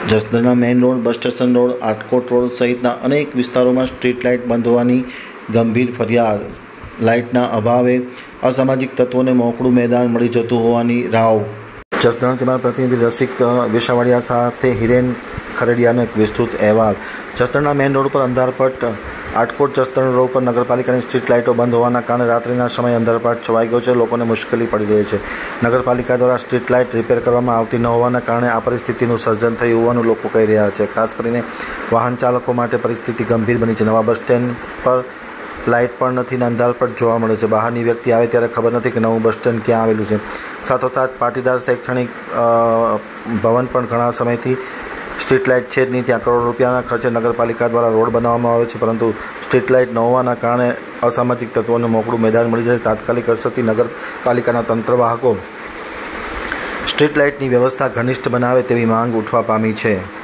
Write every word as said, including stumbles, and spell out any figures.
જસદણના main road, bus station road, Atkot road સહિતના અનેક વિસ્તારોમાં સ્ટ્રીટ લાઇટ બંધ હોવાની ગંભીર ફરિયાદ. લાઇટના અભાવે અસામાજિક તત્વોને મોકળું મેદાન મળી જતું હોવાની રાવ. જસદણથી મારા પ્રતિનિધિ રસિક વિસાવડિયા સાથે હિરેન ખરેડિયાનો એક વિસ્તૃત અહેવાલ. જસદણના મેઇન રોડ પર અંધારપટ, આટકોટ જસદણ રોડ પર નગરપાલિકાની સ્ટ્રીટ લાઇટો બંધ હોવાના કારણે રાત્રિના સમયે અંધારપટ છવાઈ ગયો છે. લોકોને મુશ્કેલી પડી રહી છે. નગરપાલિકા દ્વારા સ્ટ્રીટ લાઇટ રિપેર કરવામાં આવતી ન હોવાના કારણે આ પરિસ્થિતિનું સર્જન થયું હોવાનું લોકો કહી રહ્યા છે. ખાસ કરીને વાહન ચાલકો માટે પરિસ્થિતિ ગંભીર બની છે. નવા બસ સ્ટેન્ડ પર લાઇટ પણ નથી ને અંધારપટ જોવા મળે છે. બહારની વ્યક્તિ આવે ત્યારે ખબર નથી કે નવું બસ સ્ટેન્ડ ક્યાં આવેલું છે. સાથોસાથ પાટીદાર શૈક્ષણિક ભવન પણ ઘણા સમયથી સ્ટ્રીટ લાઇટ છે જ નહીં. ત્યાં કરોડ રૂપિયાના ખર્ચે નગરપાલિકા દ્વારા રોડ બનાવવામાં આવે છે, પરંતુ સ્ટ્રીટ લાઇટ ન હોવાના કારણે અસામાજિક તત્વોને મોકળું મેદાન મળી જાય. તાત્કાલિક અસરથી નગરપાલિકાના તંત્રવાહકો સ્ટ્રીટ લાઇટની વ્યવસ્થા ઘનિષ્ઠ બનાવે તેવી માંગ ઉઠવા પામી છે.